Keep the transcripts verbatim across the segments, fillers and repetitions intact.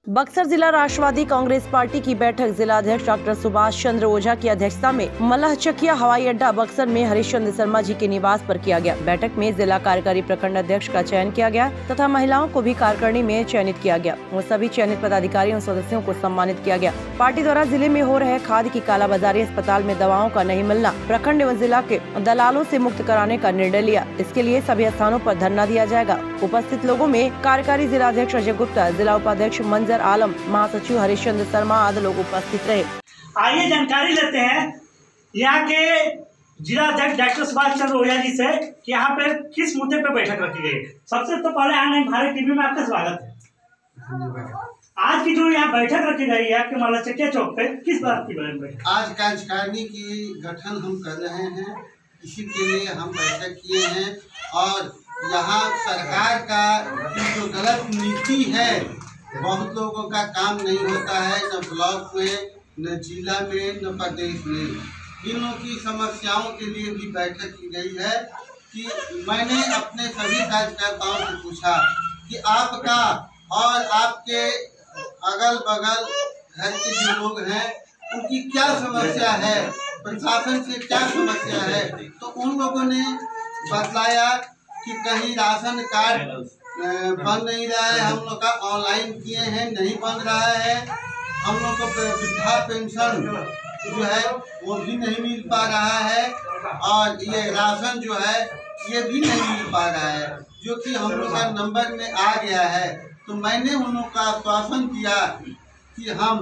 बक्सर जिला राष्ट्रवादी कांग्रेस पार्टी की बैठक जिला अध्यक्ष डॉक्टर सुभाष चंद्र ओझा की अध्यक्षता में मलहचकिया हवाई अड्डा बक्सर में हरिश्चंद्र शर्मा जी के निवास पर किया गया। बैठक में जिला कार्यकारी प्रखंड अध्यक्ष का चयन किया गया तथा महिलाओं को भी कार्यकारिणी में चयनित किया गया और सभी चयनित पदाधिकारियों सदस्यों को सम्मानित किया गया। पार्टी द्वारा जिले में हो रहे खाद की कालाबाजारी, अस्पताल में दवाओं का नहीं मिलना, प्रखंड एवं जिला के दलालों से मुक्त कराने का निर्णय लिया। इसके लिए सभी स्थानों पर धरना दिया जाएगा। उपस्थित लोगों में कार्यकारी जिला अध्यक्ष अजय गुप्ता, जिला उपाध्यक्ष मंजर आलम, महासचिव हरिश्चंद्र शर्मा आदि लोग उपस्थित रहे। आइए जानकारी लेते हैं यहाँ के जिला अध्यक्ष डॉक्टर सुभाष चंद्र ओझा जी से कि यहाँ पे किस मुद्दे पे बैठक रखी गई। सबसे तो पहले आने भारत टीवी में आपका स्वागत है। आज की जो यहाँ बैठक रखी गई है आपके मलहचकिया चौक पे, किस बात की बैठक? आज कार्यकारिणी की गठन हम कर रहे हैं, इसी के लिए हम बैठक किए हैं और यहाँ सरकार का जो गलत नीति है, बहुत लोगों का काम नहीं होता है, न ब्लॉक में, न जिला में, न प्रदेश में। इन लोगों की समस्याओं के लिए भी बैठक की गई है कि मैंने अपने सभी कार्यकर्ताओं से पूछा कि आपका और आपके अगल बगल घर के जो लोग हैं उनकी क्या समस्या है, प्रशासन से क्या समस्या है। तो उन लोगों ने बतलाया कि कहीं राशन कार्ड बन नहीं रहा है, हम लोग का ऑनलाइन किए हैं नहीं बन रहा है, हम लोग को वृद्धा पेंशन जो है वो भी नहीं मिल पा रहा है और ये राशन जो है ये भी नहीं मिल पा रहा है, जो कि हम लोग का नंबर में आ गया है। तो मैंने उन लोग का आश्वासन किया कि हम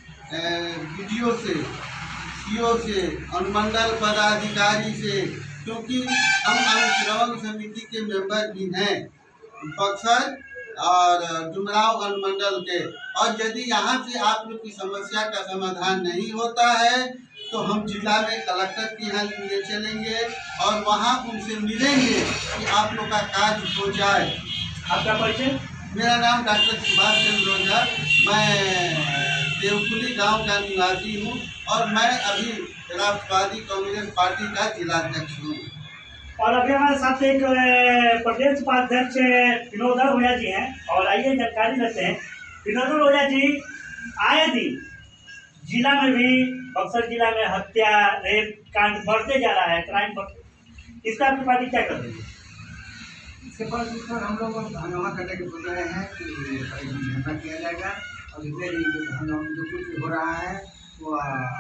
वीडियो से, सीओ से, अनुमंडल पदाधिकारी से, क्योंकि हम अनुश्रवण समिति के मेंबर भी हैं बक्सर और डुमराव अनुमंडल के, और यदि यहाँ से आप लोग की समस्या का समाधान नहीं होता है तो हम जिला में कलेक्टर के यहाँ ले चलेंगे और वहाँ उनसे मिलेंगे कि आप लोग का कार्य हो जाए। आपका परिचय? मेरा नाम डॉक्टर सुभाष चंद्र ओझा, मैं देवकुली गांव का निवासी हूँ और मैं अभी राष्ट्रवादी कांग्रेस पार्टी का जिलाध्यक्ष हूँ। और अभी हमारे साथ एक प्रदेश उपाध्यक्ष विनोद ओझा जी हैं और आइए जानकारी लेते हैं। विनोद ओझा जी, आए दिन जिला में भी, बक्सर जिला में हत्या, रेप कांड बढ़ते जा रहा है, क्राइम बढ़ते, इसका आपकी पार्टी क्या कर रही है? इसके बाद पर हम लोग हंगामा करने के बोल रहे हैं कि धरना किया जाएगा और जितने भी जो कुछ हो रहा है वो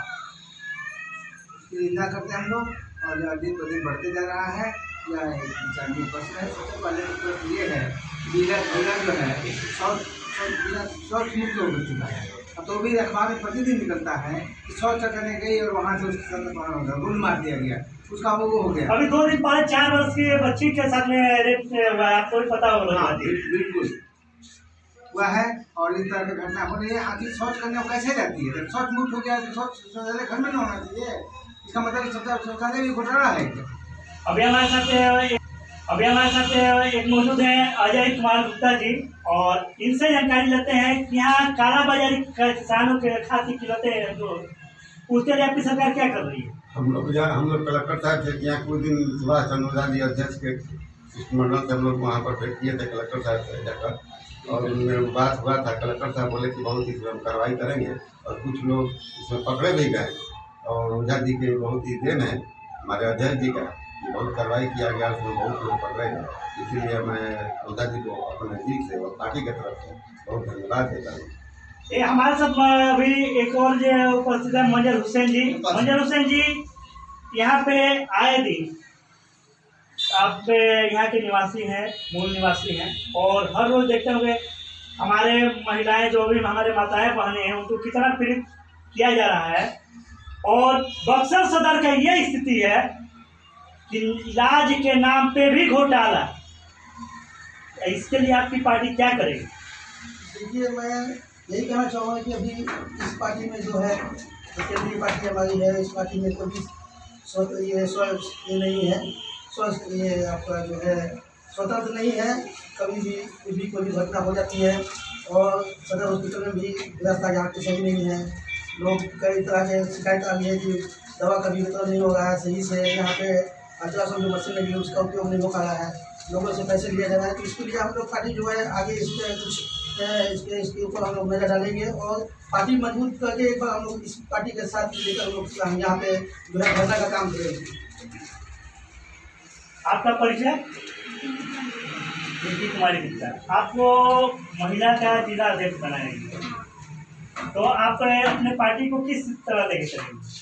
उसकी निंदा करते हैं हम लोग, और दिन ब दिन बढ़ते जा रहा है या चांदी प्रश्न है। सबसे पहले तो प्रश्न ये है जिला जिला जो है शौच शौच मुक्त हो चुका है। अब तो भी अखबार में प्रतिदिन निकलता है कि शौच करने गई और वहाँ से उसके साथ गुल मार दिया गया, उसका वो हो गया। अभी दो दिन पहले चार वर्ष की बच्ची के साथ में रेप हुआ, आपको भी पता होगा। हाँ, बिल्कुल हुआ है और इस तरह की घटना हो रही है। आखिर शौच करने को कैसे जाती है? जब शौच मुक्त हो गया तो शौच शौचालय घर में नहीं होना चाहिए, इसका मतलब शौचालय भी घोटाला है। अभी हमारे साथ अभी हमारे साथ एक मौजूद है अजय कुमार गुप्ता जी, और इनसे जानकारी लेते हैं कि यहाँ कालाबाजारी किसानों के खाद की कीमतें जो उसके लिए आपकी सरकार क्या कर रही है? हम लोग हम लोग कलेक्टर साहब थे यहाँ कुछ दिन सुभाष चंद्र ओझा जी अध्यक्ष के शिष्टमंडल से हम लोग वहाँ पर भेंट किए थे कलेक्टर साहब से जाकर, और उनमें बात हुआ था। कलेक्टर साहब बोले कि बहुत इसमें हम कार्रवाई करेंगे और कुछ लोग इसमें पकड़े भी गए और ओझा जी के बहुत ही देन है, हमारे अध्यक्ष जी का बहुत कार्रवाई किया गया, उसमें बहुत लोग पकड़े गए। इसीलिए मैं ओझा जी को अपने नज़दीक से और पार्टी की तरफ से बहुत धन्यवाद देता हूँ। ये हमारे साथ अभी एक और जो उपस्थित है मंजर हुसैन जी। मंजर हुसैन जी, यहाँ पे आए दिन आप यहाँ के निवासी हैं, मूल निवासी हैं, और हर रोज देखते होंगे हमारे महिलाएं, जो भी हमारे माताएं बहनें हैं, उनको कितना पीड़ित किया जा रहा है। और बक्सर सदर का ये स्थिति है कि इलाज के नाम पे भी घोटाला। इसके लिए आपकी पार्टी क्या करेगी? देखिए, मैं यही कहना चाहूँगा कि अभी इस पार्टी में जो है, केंद्रीय पार्टी हमारी है, इस पार्टी में कोई भी स्व ये स्व ये नहीं है, स्वस्थ ये आपका जो है स्वतंत्र नहीं है। कभी भी कोई भी कोई भी घटना हो जाती है और सदर हॉस्पिटल में भी व्यवस्था यहाँ की सही नहीं है। लोग कई तरह के शिकायत आ रही है कि दवा का भी वितरण नहीं हो रहा है सही से, यहाँ पे अल्ट्रासाउंड जो मशीन लगी है उसका उपयोग नहीं हो पा रहा है। लोगों से पैसे लिया जा रहा है। तो इसके लिए हम लोग पार्टी जो है आगे इस पर कुछ अ, इसके इसके ऊपर हम लोग नजर डालेंगे और पार्टी मजबूत करके एक बार हम लोग इस पार्टी के साथ लेकर हम लोग हम यहाँ पे जो है धरना का काम करेंगे। आपका परिचय? रिंकी कुमारी गुप्ता। आपको महिला का जिला अध्यक्ष बनाएंगे, तो आप अपने पार्टी को किस तरह लेके चलेंगे?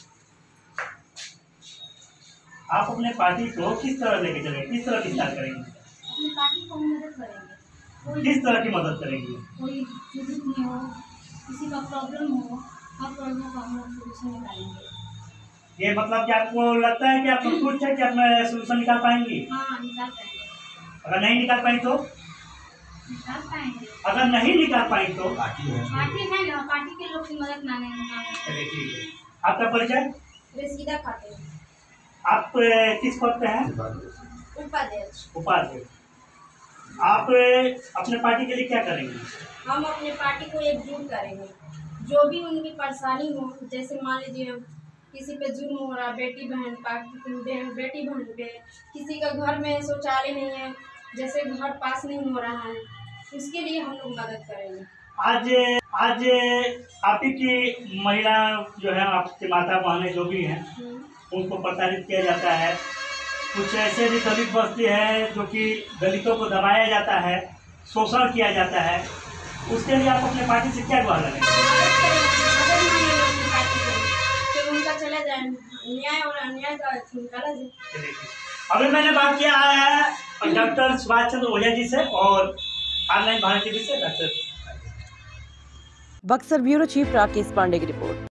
आप अपने पार्टी को किस तरह लेके चलेंगे, किस तरह विस्तार करेंगे? अपनी पार्टी को मदद करेंगे। कोई किस तरह की मदद करेंगे? कोई जरूरत नहीं हो, किसी का प्रॉब्लम हो, हर प्रॉब्लम का हम लोग सोल्यूशन निकालेंगे। ये मतलब कि आपको लगता है कि आप संतुष्ट है कि आप सोल्यूशन निकाल पाएंगे? हाँ, निकाल पाएंगे। अगर नहीं निकाल पाई तो? निकाल पाएंगे। अगर नहीं निकाल पाई तो? पार्टी है ना, पार्टी के लोग की मदद मांगेंगे। चलिए ठीक है। आपका परिचय? रसीदा खाते आप अ, किस पद पे हैं? उपाध्यक्ष। उपाध्यक्ष। आप अपने पार्टी के लिए क्या करेंगे? हम अपने पार्टी को एकजुट करेंगे। जो भी उनकी परेशानी हो, जैसे मान लीजिए किसी पे जुर्म हो रहा, बेटी बहन का बेटी बहन पे, किसी का घर में शौचालय नहीं है, जैसे घर पास नहीं हो रहा है, उसके लिए हम लोग मदद करेंगे। आज आज आप ही की महिला जो है, आपकी माता बहनें जो भी हैं, उनको प्रताड़ित किया जाता है। कुछ ऐसे भी दलित बस्ती है जो कि दलितों को दबाया जाता है, शोषण किया जाता है, उसके लिए आप अपने पार्टी से क्या गुहार लगाएंगे? फिर उनका चला जाए, न्याय और अन्याय का निकाला जाए। अभी मैंने बात किया है डॉक्टर सुभाष चंद्र ओझा जी से और ऑनलाइन भारत टीवी से doctor Buxar bureau chief Rakesh Pandey की रिपोर्ट।